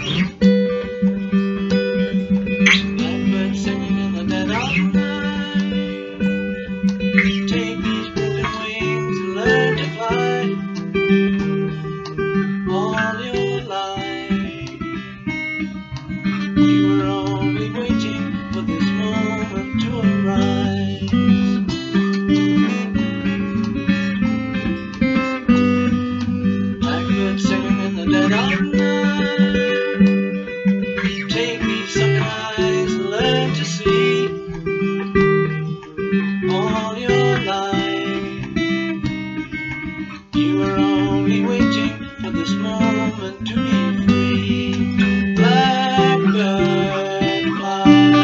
Blackbird singing in the dead of night. Take these broken wings and learn to fly. All your life, you were only waiting for this moment to arise. Blackbird singing in the dead of night. Take these sunken eyes and learn to see. All your life, you were only waiting for this moment to be free. Blackbird fly,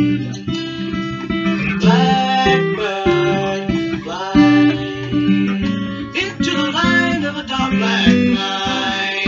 blackbird fly, into the light of a dark black night.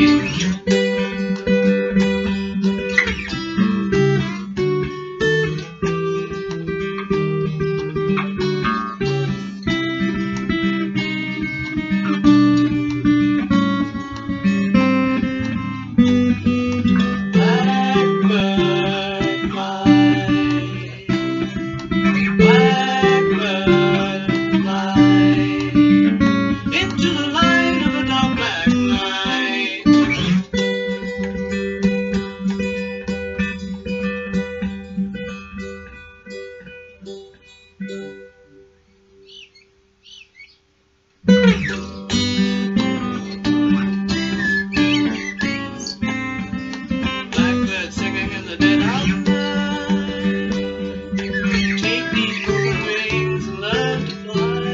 Blackbird singing in the dead of night. Take these broken wings and learn to fly.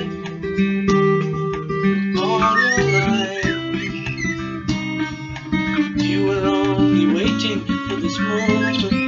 All your life, you were only waiting for this moment